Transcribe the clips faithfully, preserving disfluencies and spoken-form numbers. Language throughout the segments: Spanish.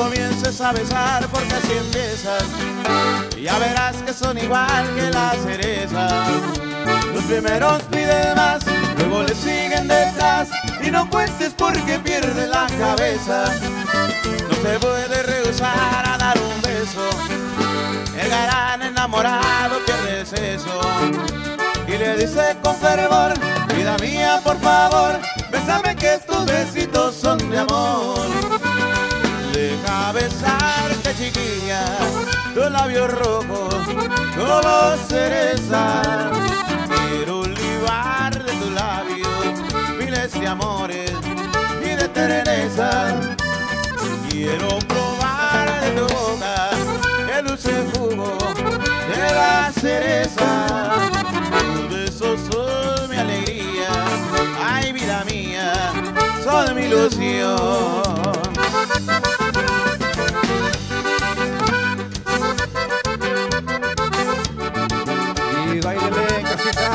comiences a besar porque así empiezan. Y ya verás que son igual que las cerezas. Los primeros piden más, luego le siguen detrás. Y no cuentes porque pierde la cabeza. No se puede rehusar a dar un beso. El galán enamorado pierde el seso. Y le dice con fervor: vida mía, por favor, bésame que tus besitos son de amor. Deja besarte, chiquilla, tus labios rojos como cereza. Quiero libar de tus labios miles de amores y de terneza. Quiero probar de tu boca el dulce jugo de la cereza. Tus besos son mi alegría, ay vida mía, son mi ilusión. Y bailele en casita.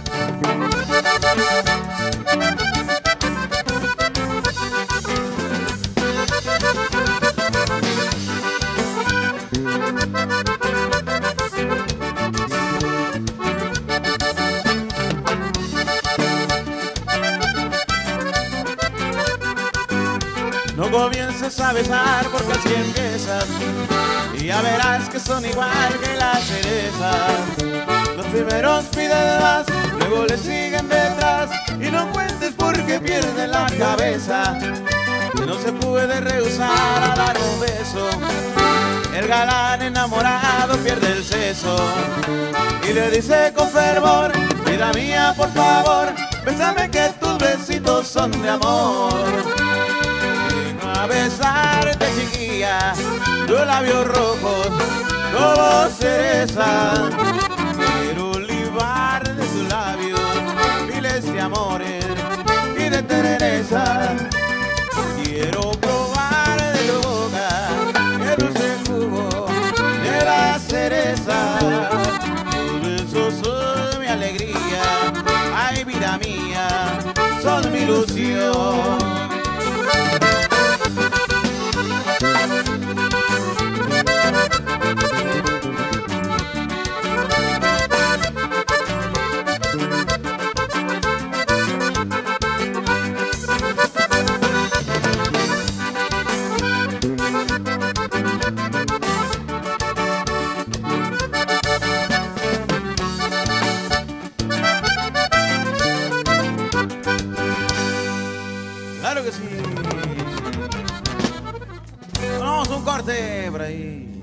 No comiences a besar porque así empiezan. Y ya verás que son igual que las cerezas. Los primeros piden más, luego le siguen detrás. Y no cuentes porque pierden la cabeza. Que no se puede rehusar a dar un beso. El galán enamorado pierde el seso. Y le dice con fervor: vida mía, por favor, bésame que tus besitos son de amor. A besarte, chiquilla, tus labios rojos como cereza. Quiero libar de tus labios miles de amores y de terneza. Quiero probar de tu boca el dulce jugo de la cereza. Tus besos son mi alegría, ay vida mía, son mi ilusión. Claro que sí. Vamos a un corte por ahí.